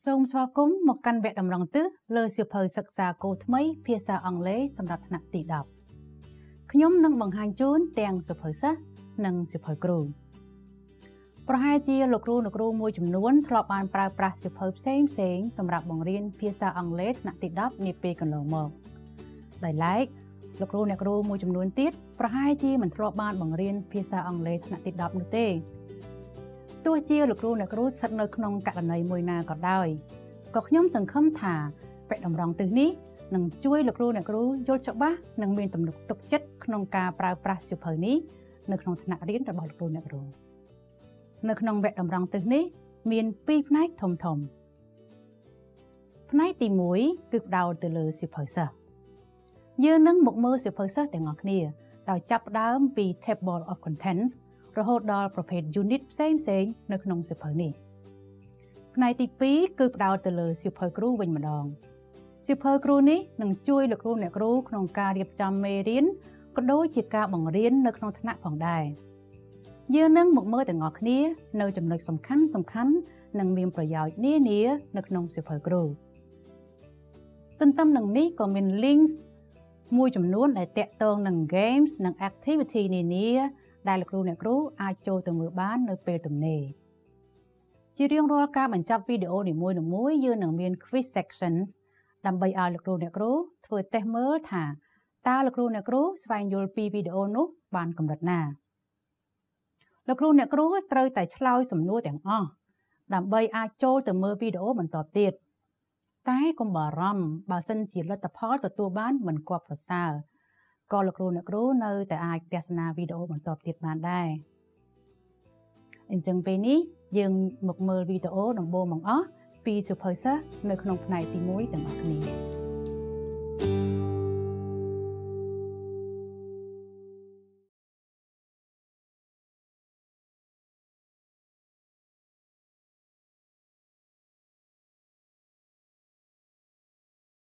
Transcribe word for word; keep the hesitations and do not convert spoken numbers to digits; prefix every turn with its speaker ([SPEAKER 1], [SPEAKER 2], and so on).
[SPEAKER 1] សូមស្វាគមន៍មកកាន់វគ្គតម្រង់ទិសលើសៀវភៅសិក្សាគោលថ្មីភាសាអង់គ្លេសសម្រាប់ថ្នាក់ទី ដប់ ខ្ញុំនឹងបង្ហាញជូនទាំងសៀវភៅសិស្សនិងសៀវភៅគ្រូប្រហែលជាលោកគ្រូអ្នកគ្រូមួយចំនួនធ្លាប់បានប្រើប្រាស់សៀវភៅផ្សេងផ្សេងសម្រាប់បង្រៀនភាសាអង់គ្លេសថ្នាក់ទី ដប់ នាពេលកន្លងមកដោយឡែកលោកគ្រូអ្នកគ្រូមួយចំនួនទៀតប្រហែលជាមិនធ្លាប់បានបង្រៀនភាសាអង់គ្លេសថ្នាក់ទី ដប់ នោះទេទោះជាលោកគ្រូអ្នកគ្រូស្ថិតនៅក្នុងករណីមួយណាក៏ដោយក៏ខ្ញុំសង្ឃឹមថាវគ្គតម្រង់ទិសនេះនឹងជួយលោកគ្រូអ្នកគ្រូយល់ច្បាស់និងមានទំនុកទុកចិត្តក្នុងការប្រើប្រាស់សៀវភៅនេះនៅក្នុងថ្នាក់រៀនរបស់លោកគ្រូអ្នកគ្រូនៅក្នុងវគ្គតម្រង់ទិសនេះមានពីរផ្នែកធំធំផ្នែកទីមួយគឺផ្ដោតទៅលើសៀវភៅសិស្សយើងនឹងមកមើលសៀវភៅសិស្សទាំងអស់គ្នាដោយចាប់ផ្ដើមពី Table of Contents រហូតដល់ប្រភេទ unit ផ្សេងផ្សេងនៅក្នុងសៀវភៅនេះផ្នែកទីពីរគឺផ្ដោតទៅលើសៀវភៅគ្រូវិញម្ដងសៀវភៅគ្រូនេះនឹងជួយលោកគ្រូអ្នកគ្រូក្នុងការរៀបចំមេរៀនក៏ដូចជាការបង្រៀននៅក្នុងថ្នាក់ផងដែរយើងនឹងមកមើលទាំងអស់គ្នានៅចំណុចសំខាន់សំខាន់និងមានប្រយោជន៍នានានៅក្នុងសៀវភៅគ្រូទន្ទឹមនឹងនេះក៏មាន links មួយចំនួនដែលតាក់ទងនឹង games និង activity នានាដែលលោកគ្រូអ្នកគ្រូអាចចូលទៅមើលបាននៅពេលទំនេរជារៀងរាល់ការបញ្ចប់វីដេអូនីមួយៗយើងនឹងមាន quiz sections ដើម្បីឲ្យលោកគ្រូអ្នកគ្រូធ្វើតេស្តមើលថាតើលោកគ្រូអ្នកគ្រូស្វែងយល់ពីវីដេអូនោះបានកម្រិតណាលោកគ្រូអ្នកគ្រូត្រូវតែឆ្លើយសំណួរទាំងអស់ដើម្បីអាចចូលទៅមើលវីដេអូបន្តទៀតតែកុំបារម្ភបើសិនជាលទ្ធផលទទួលបានមិនគាប់ប្រសើរក៏លោកគ្រូអ្នកគ្រូនៅតែអាចទស្សនាវីដេអូបន្តទៀតបានដែរអញ្ចឹងពេលនេះយើងមកមើលវីដេអូដំបូងបង្អស់ពីសៀវភៅសិស្សនៅក្នុងផ្នែកទីមួយទាំងអស់គ្នា